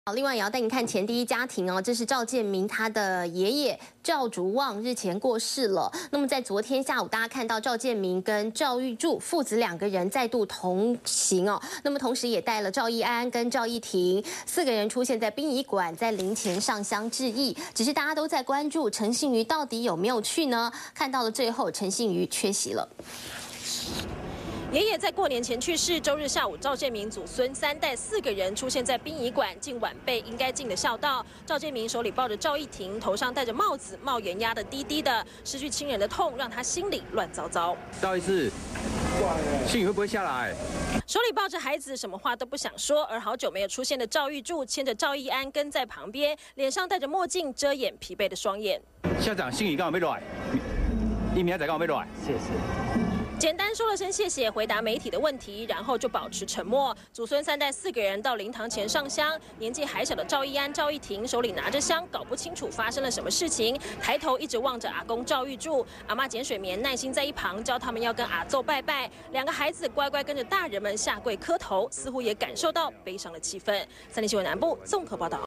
另外也要带你看前第一家庭哦，这是赵建明他的爷爷赵竹旺日前过世了。那么在昨天下午，大家看到赵建明跟赵玉柱父子两个人再度同行哦。那么同时也带了赵义安跟赵义庭4个人出现在殡仪馆，在灵前上香致意。只是大家都在关注陈信瑜到底有没有去呢？看到了最后，陈信瑜缺席了。 爷爷在过年前去世，周日下午，赵建明祖孙3代4个人出现在殡仪馆，敬晚辈应该尽的孝道。赵建明手里抱着赵义庭，头上戴着帽子，帽檐压得低低的，失去亲人的痛让他心里乱糟糟。 不好意思，信宇会不会下来？ 手里抱着孩子，什么话都不想说。而好久没有出现的赵玉柱牵着赵义安跟在旁边，脸上戴着墨镜遮掩疲惫的双眼。 校长，信宇刚好要来，你明仔刚好要来，谢谢。 简单说了声谢谢，回答媒体的问题，然后就保持沉默。祖孙3代4个人到灵堂前上香，年纪还小的赵义安、赵义庭手里拿着香，搞不清楚发生了什么事情，抬头一直望着阿公赵玉柱。阿嬷简水棉耐心在一旁教他们要跟阿祖拜拜。2个孩子乖乖跟着大人们下跪磕头，似乎也感受到悲伤的气氛。3立新闻南部综合报道。